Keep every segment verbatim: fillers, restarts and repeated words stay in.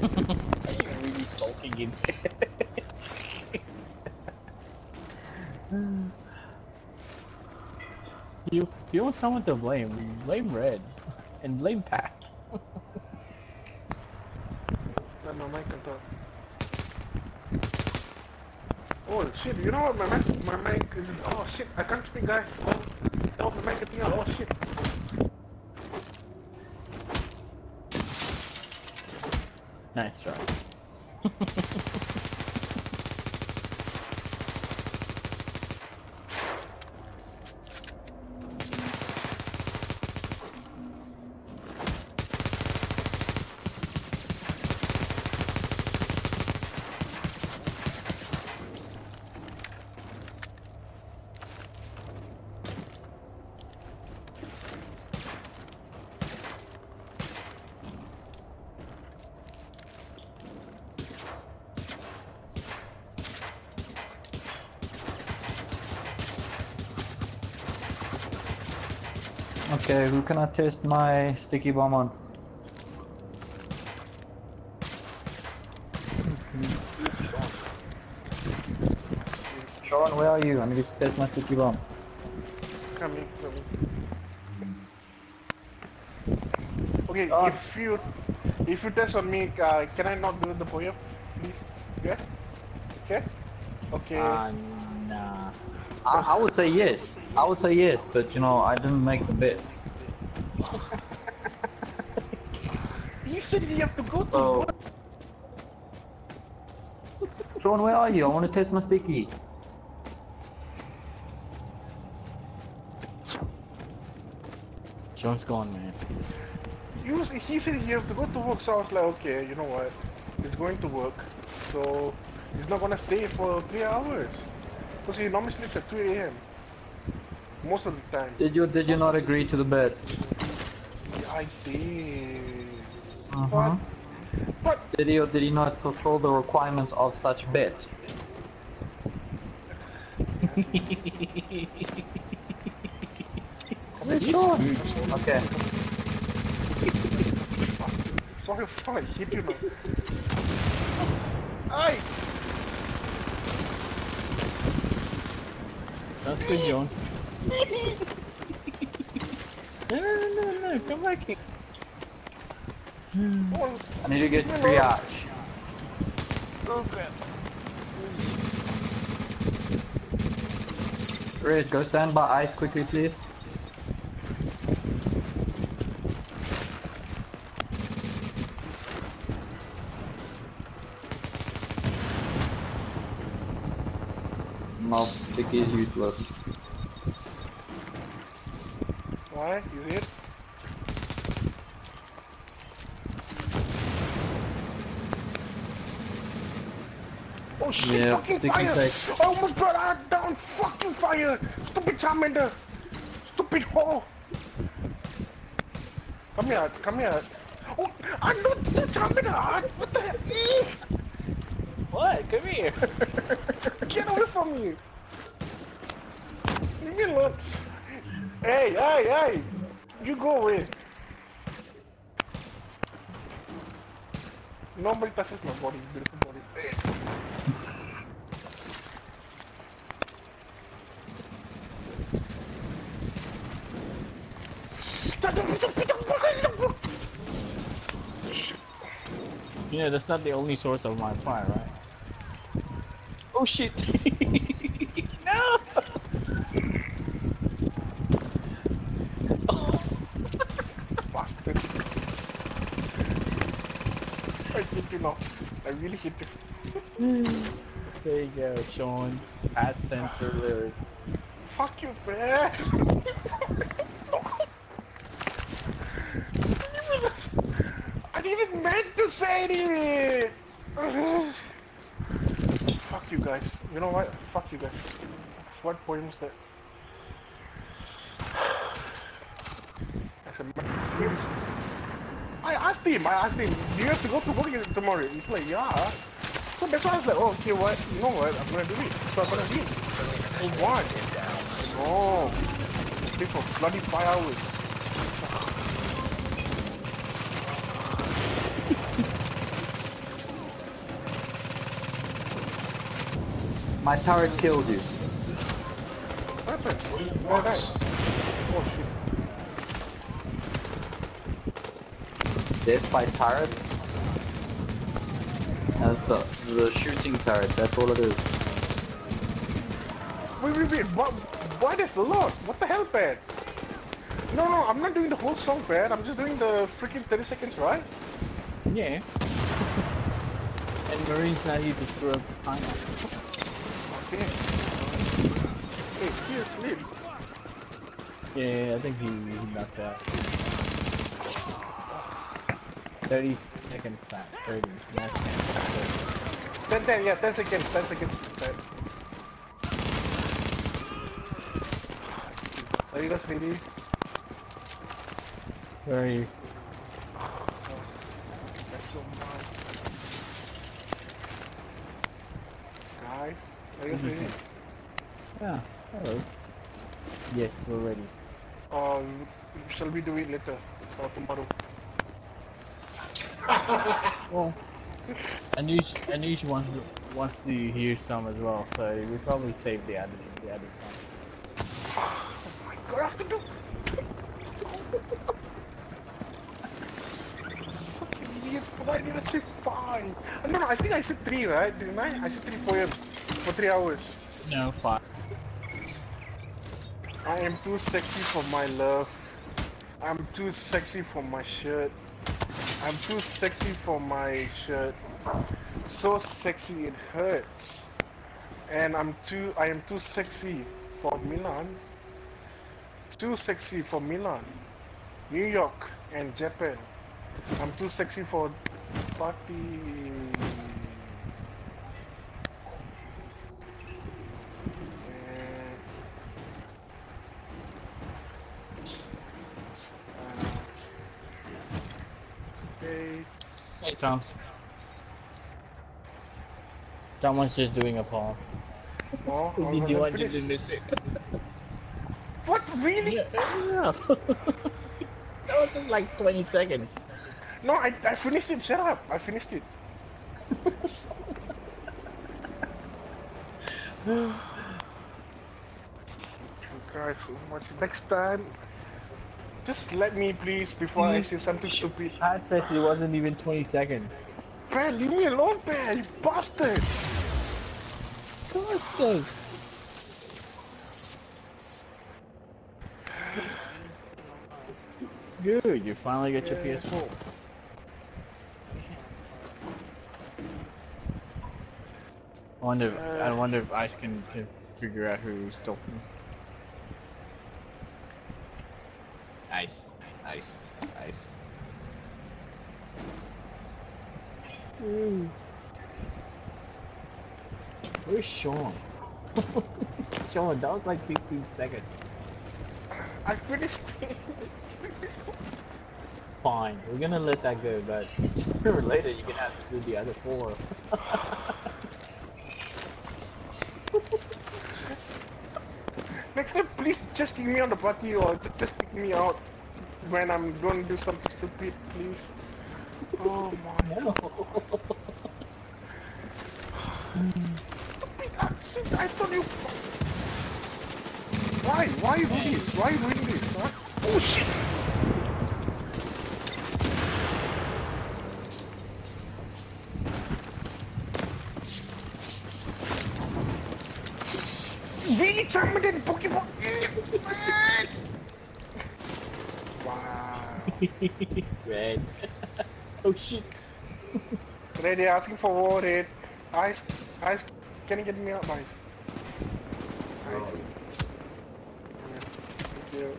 You're really sulking in there. You, you want someone to blame, blame Red. And blame Pat. Let my mic can talk. Oh shit, you know what, my mic, my mic is, oh shit, I can't speak guys. Oh, oh my mic is, oh shit. Nice try. Okay, who can I test my sticky bomb on? Sean, where are you? I need to test my sticky bomb. Come in, come in. Okay, Oh. if you, if you test on me, uh, can I not do the poem, please? Yeah? Okay? Okay. Uh, nah. I, I would say yes. I would say yes, but you know, I didn't make the bet. You said you have to go to So, work. Sean, where are you? I want to test my sticky. Sean's gone, man. You, he said he has to go to work, so I was like, okay, you know what? He's going to work, so he's not gonna stay for three hours. Because he normally sleeps at two A M Most of the time. Did you did you not agree to the bet? Yeah, I did. Uh But, huh. but Did he or did he not fulfill the requirements of such bet? Sure. Okay. sorry if I hit you now. Aye! That's good, John. No, no, no, no, no, come back here. Oh, I need to get triage. oh crap. Red, go stand by ice quickly, please. My sticky is useless. Why? You see it? Oh shit, Yeah, fucking sticky fire! take. I almost brought her down! Fucking fire! Stupid Charmander! Stupid whore! Come here, come here. Oh, I'm not the Charmander! What the heck? What? Come here. Get away from me! Leave me alone! Hey, hey, hey! You go away! Nobody touches my body, beautiful body. Yeah, that's not the only source of my fire, right? Oh shit! No! Bastard. I hit you now. I really hit you. There you go, Sean. At center lyrics. Fuck you, man. I didn't meant to say it. Fuck you guys. You know what? Fuck you guys. What poems that? I said, man, I asked him, I asked him, do you have to go to work tomorrow? He's like, yeah. So that's why I was like, oh, okay, what? You know what? I'm gonna do it. So I'm gonna do it. For what? No. Stay for bloody five hours. My turret killed you. What happened? Oh, I died. Oh shit. Death by turret? That's the, the shooting turret, that's all it is. Wait, wait, wait. What? Why does the Lord? What the hell, Pat? No, no, I'm not doing the whole song, Pat. I'm just doing the freaking thirty seconds, right? Yeah. And Marine's not here to screw up the timer. Okay. Hey, he asleep. Yeah, I think he, he knocked out. thirty seconds back. thirty. Not ten. ten, ten, yeah, ten seconds, ten seconds. ten. Are you guys ready? Where are you? That's so much. Guys, are you guys ready? Yeah. Hello. Yes, we're ready. Um, shall we do it later or tomorrow? Well, Anush, Anush wants wants to hear some as well, so we probably save the other the other song. Oh my god, I have to do. Such an idiot. Why did I say five? No, no, I think I said three, right? Didn't I? I said three poems for three hours. No, five. I am too sexy for my love. I'm too sexy for my shirt. I'm too sexy for my shirt. So sexy it hurts. And I'm too I am too sexy for Milan. Too sexy for Milan, New York and Japan. I'm too sexy for party. Hey, Toms. Someone's just doing a poem. Oh, Did you want finish? to miss it? What? Really? Yeah. yeah. That was just like twenty seconds. No, I, I finished it. Shut up. I finished it. Guys, so much. Next time, just let me please before I say something stupid. Pat says it wasn't even twenty seconds. Man, leave me alone, man, you bastard! God's sake. Good, you finally got your P S four. I wonder. If, Uh, I wonder if Ice can, can figure out who stole him. Ice, Ice, Ice. Mm. Where's Sean? Sean, that was like fifteen seconds. I finished it. Fine, we're gonna let that go, but sooner or later you're gonna have to do the other four. Next time, please just leave me on the party or ju- just pick me out when I'm going to do something stupid, please. Oh my. No. Stupid accent, I thought you. Why? Why you doing this? Why you doing this? Huh? Oh shit! Really charming Pokemon! Wow. Red. Oh shit. Ready asking for war rate. Ice, ice, can you get me out, Ice? Ice. Thank you.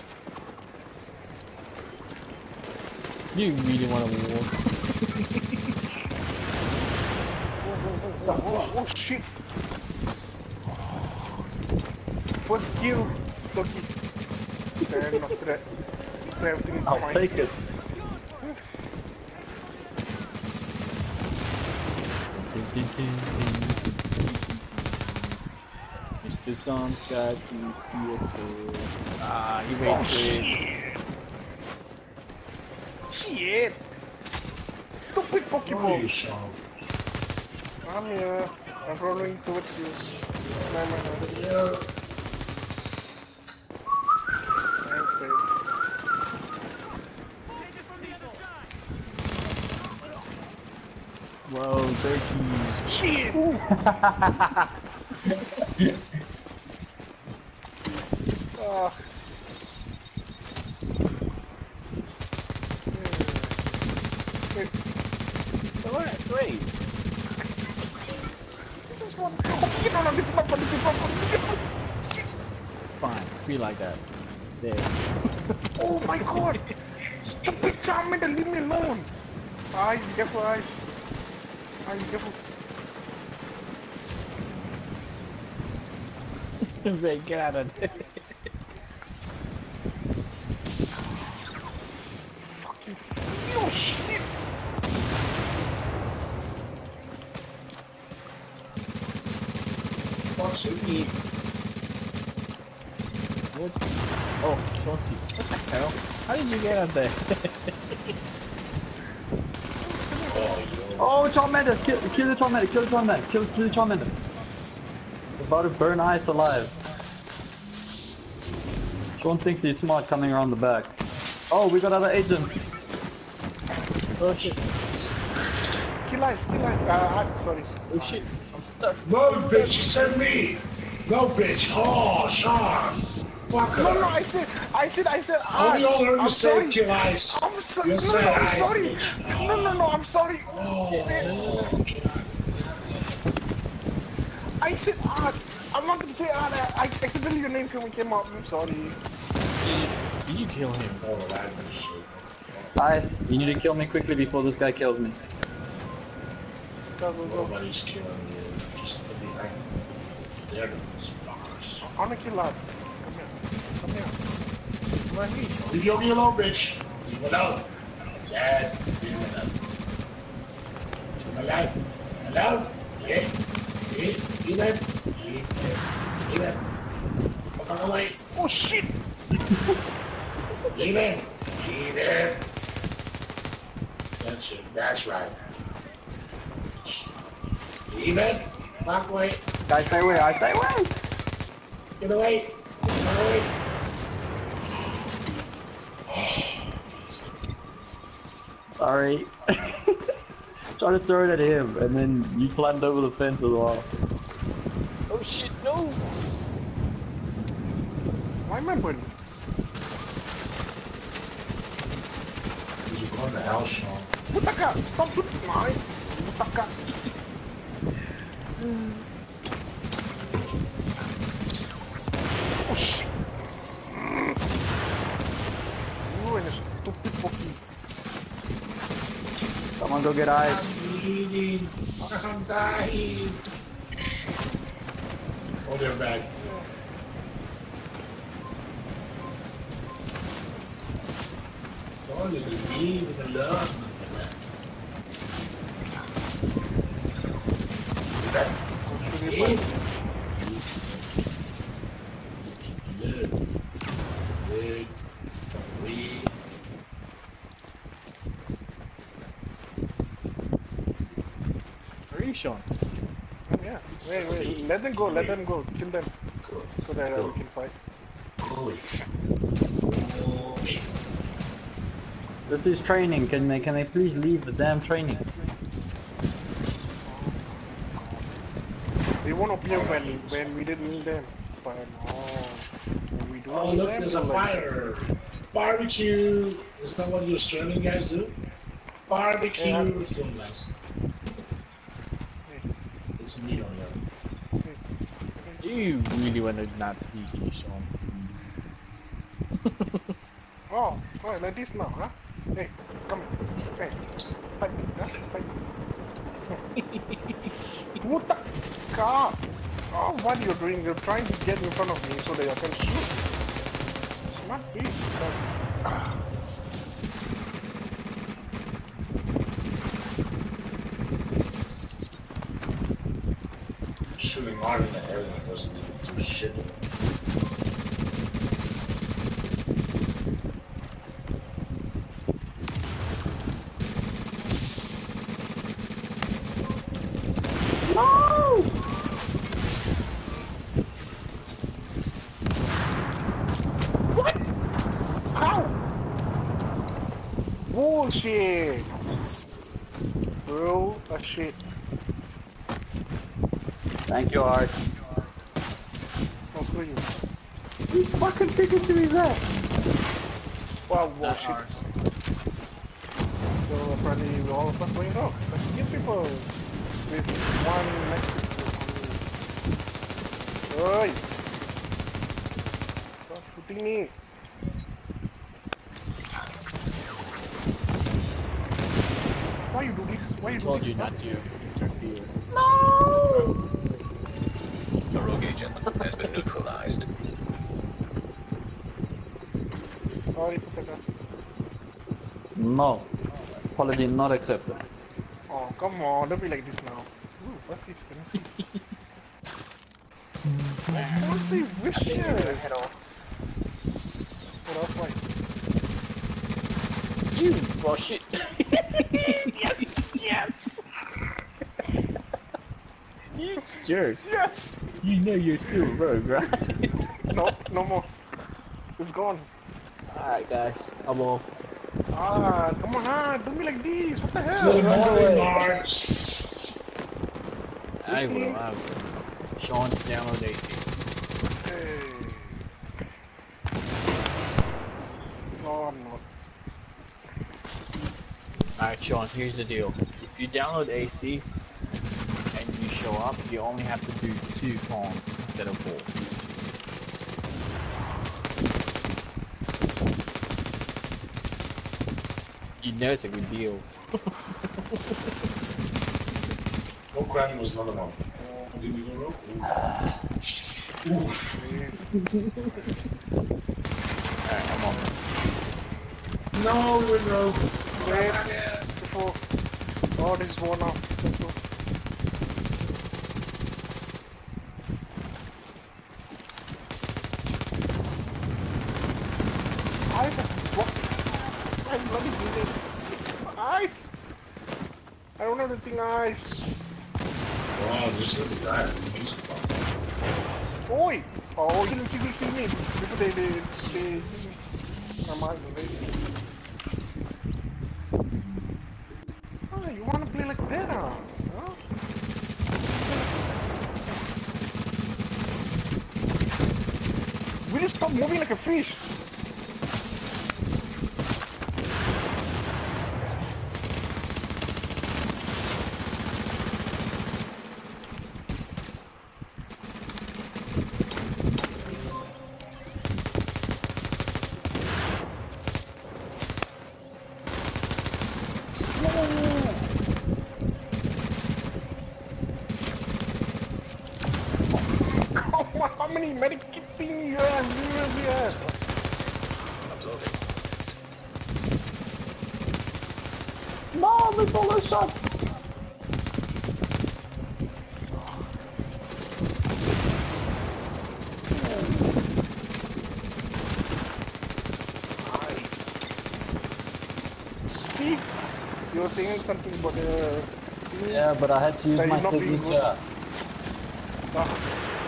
You really want to war? Oh, oh, oh shit! First kill, Loki. Then after that, after everything is I'll fine. take it. Mister Tom's got his P S four. Ah, he Oh waited. shit! Shit! Stupid Pokemon! Hey, Sean. I'm here. I'm rolling towards you. No, no, no. Yeah. Thanks, babe. Whoa, dirty. Shit! Ah. Wait. Alright, wait. This one. Oh, no, no, this is not fun. This is not fun. Fine, be like that. There. Oh my god! Stupid Charmander, leave me alone! Eyes, careful, eyes. Eyes, careful. Wait, get out of there. Fucking. Oh shit! What's with me? What? Oh, Chauncey. What the hell? How did you get out there? Oh, yo. Oh, Charmander! Kill, kill the Charmander! Kill the Charmander! Kill, kill the Charmander! About to burn Ice alive. Sean thinks he's smart coming around the back. Oh, we got other agents. Oh shit. Kill eyes, kill eyes. Uh, I'm sorry. Oh shit. I'm stuck. No, bitch, you sent me! No, bitch! Oh, Sean! Fuck No, no, her! I said, I said, I said, How do you all heard I'm you say sorry. kill ice? I'm sorry. You No, said no, I'm ice, sorry. bitch. No, no, no, I'm sorry. Oh, I said art. I'm not gonna say art. I accidentally your name came came out. I'm sorry. Did you kill him? oh, that was shit. Ice, you need to kill me quickly before this guy kills me. Go, go, go. Nobody's killing you. Just the behind. They're those fuckers. I wanna kill art. Come here. Come here. Come on, me. Leave your me alone, bitch. Leave me alone. Dad, leave me alone. Leave me alone. Alone? Yeah. Yeah. Leave it. Leave it. Leave it. Fuck away. Oh shit! Leave it. Leave it. That's it. That's right. Leave it. Fuck away. Guys, stay away! I stay away! Get away. Get away. Sorry. Trying to throw it at him, and then you climbed over the fence as well. Oh shit, no! Why am I burning? You're going to hell, Sean. Butaka! Stop shooting my Butaka! Oh shit! You and a stupid pokey. Someone go get Ice. I'm bleeding. I'm dying. Oh, they're back. Oh, look at me with the love. Back. Should In. we Good. Good. Some weed. Where are you, Sean? Yeah. Wait, wait. Let them go. Let them go. Kill them. Good. So that uh, we can fight. Holy. Holy. This is training. Can they can they please leave the damn training? They won't appear when when we didn't need them. But no. When we do Oh, need look, them, there's a they're like- fire. Barbecue. Isn't that what your streaming guys do? Barbecue. Yeah. It's doing nice. It's meat on there. You really want to not eat you, Sean. Oh, oh, like this now, huh? Hey, come here. Hey, fight me, huh? Fight me. Puta car! Oh, what you're doing? You're trying to get in front of me so that I can shoot. Smart beast. But... Ah. Shooting hard in the air that doesn't even do shit. No! Bullshit! Bro, a shit. Thank you, Art. I'll screw you. You fucking ticket to his ass. Wow, Not bullshit. ours. So apparently all of us going wrong. So skip people with one next to Oi! Stop shooting me. Why you do this? Why you I do told this? you not to interfere. The rogue agent has been neutralized. Sorry, Pusaka. No. Apology not accepted. Oh, come on, don't be like this now. Ooh, what's this? Can I see? What's the vicious? Head off. What else, like? You bullshit. Yes, yes. You jerk. Yes! You know you're still rogue, right? No, no more. It's gone. Alright, guys, I'm off. Ah, come on, ah, don't be like this. What the Good hell? morning, March. I will, I will. Sean, download A C. Hey. No, I'm not. Alright, Sean, here's the deal. If you download A C and you show up, you only have to do two pawns instead of four. You know it's a good deal. No cracking was another one. Did we go wrong? Oof. Alright, I'm on. No, we went wrong. Wait, before. Oh, this is one off. Let's go. Ice! What? I bloody did it. Ice! I don't have the thing ice. Wow, just let the guy. He's fucked. Oi! Oh, you didn't kill me, kill me. Before they, they, they, I'm out of the way. Ah, you wanna play like that, huh? Huh? Will you stop moving like a fish? How many medic thing you have? You have? Uploading. No, the bullet shot. See? You were saying something about the... Yeah, but I had to use That my is not being good. signature. Ah.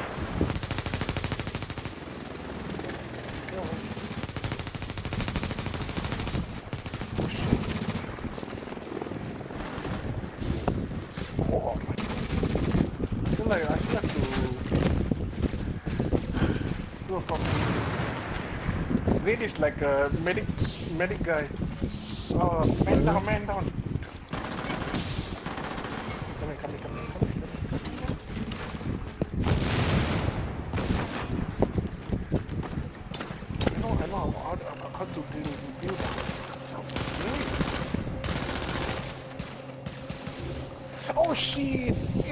Oh my. I feel like I still have to do a fucking... Raid is like a medic, medic guy. Oh, man down, man down. Come in, come in, come in, come in, come in, come in. I know, I know how, how, how to deal, deal with that. Oh shit!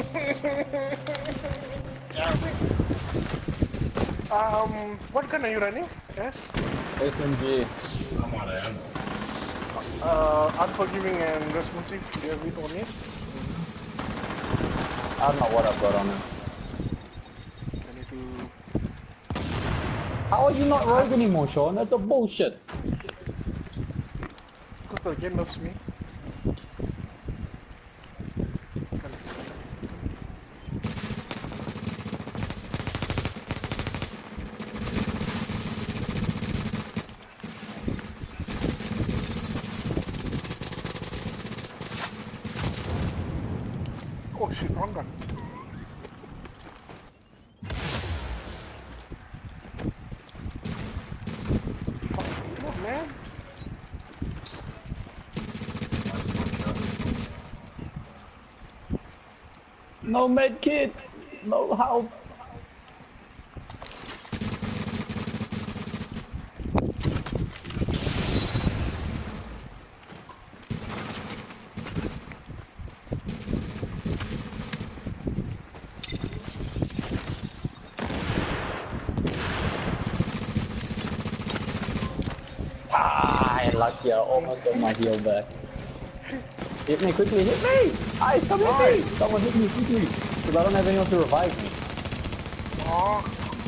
um, what gun are you running? Yes? S M G. Come on, I am. Uh, unforgiving and responsive. Do you have it on it? I don't know what I've got on it. I need to... How are you not rogue anymore, Sean? That's a bullshit. Because the game loves me. Oh shit, wrong gun. Fuck, come on, man. No med kit! No help! Ah, lucky, I almost got my heal back. Hit me quickly, hit me! Ice, come hit me! Someone hit me quickly! Because I don't have anyone to revive me. Oh.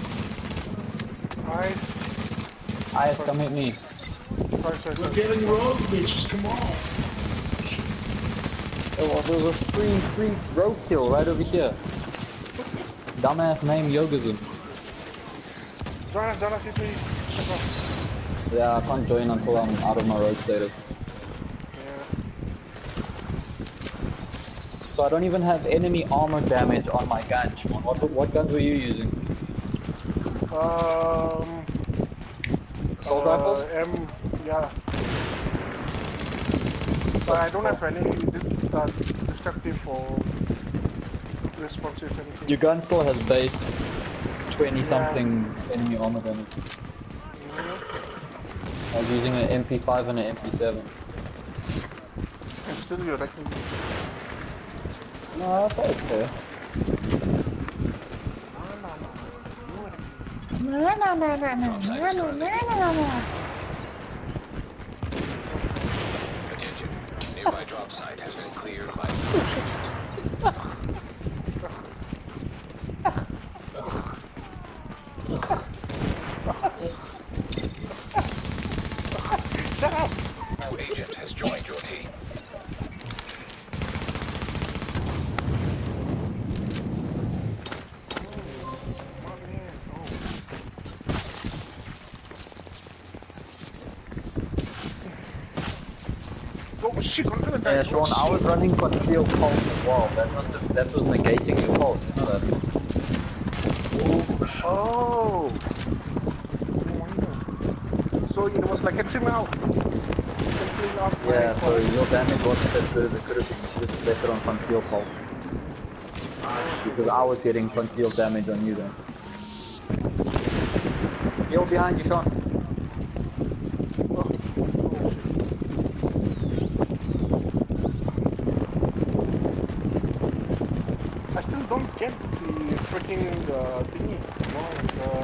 Nice. Ice, come hit me. Sorry, sorry, We're sorry. killing rogue bitches, come on. There was, there was a free, free rogue kill right over here. Dumbass name Yogasm. Join us, join us, hit me. Yeah, I can't join until I'm out of my rogue status. Yeah. So I don't even have enemy armor damage on my gun. What, what guns were you using? Um. Assault uh, rifles? M, yeah. But I don't have any uh, destructive or responsive anything. Your gun still has base twenty something enemy armor damage. I was using an M P five and an M P seven. And still you're wrecking me. No, I thought it's fair. Attention. Nearby drop site has been cleared by agent. Shut up! New agent has joined your team. Oh shit, I'm gonna die. Yeah, Sean, I was running concealed pulse as well. That must have, that was negating your pulse, you know that? Oh! No wonder. So it was like a trim out. Simply off my Yeah, so pulse. your damage wasn't as good as it could have been. You should have better on concealed pulse. Because I was getting concealed damage on you then. Heal behind you, Sean. Oh, oh, shit. I still don't get the freaking uh, thingy. No, uh,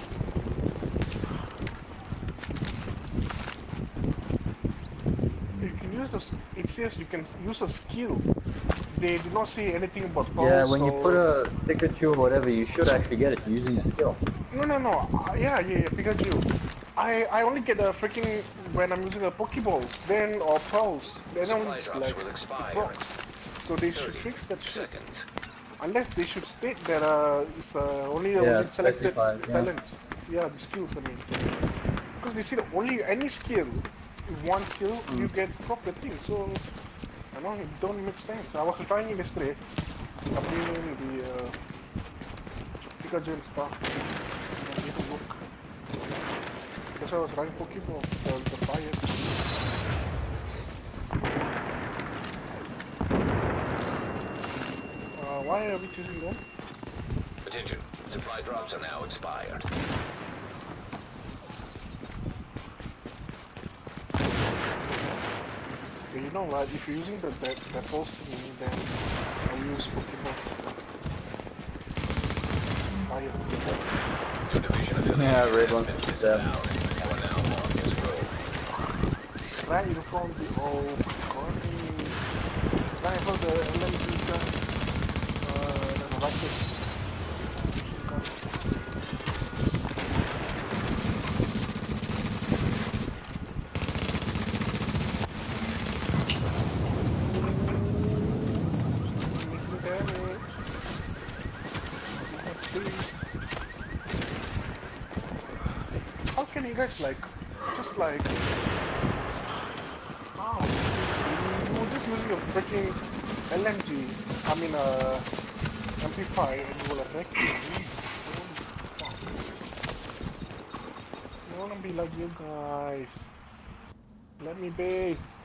you can use the. It says you can use a skill. They do not say anything about pulse. Yeah, when you or- put a Pikachu or whatever, you should actually get it using a skill. No, no, no. Uh, yeah, yeah, yeah, Pikachu. I I only get a freaking when I'm using a Pokeballs, then or Pulse. Then Supply only drops like will expire. rocks. So they should thirty fix that shit. seconds. Unless they should state that uh, it's uh, only a Yeah, only selected specified, yeah. talents. Yeah, the skills. I mean, because they see that only any skill, one skill, Mm. you get drop the thing. So I know it don't make sense. I was trying it yesterday. Updating the uh, Pikachu and stuff. I need to look. That's why I was running Pokeball, the, the fire. Uh, why are we choosing them? Attention. Supply drops are now expired. Okay, you know what, if you're using the that, that post thing, then I'll use Pokeball. Fire. Your division affiliation Yeah, red has one been fifty-seven. disavowed. You are now marked as rogue. Right in front of the old corner. Right for the L M G gun. Uh, the rocket. Making damage. How can you guys like, just like, wow, you're just using a freaking L M G, I mean uh, M P five, and it will affect you. I wanna be like you guys. Let me be.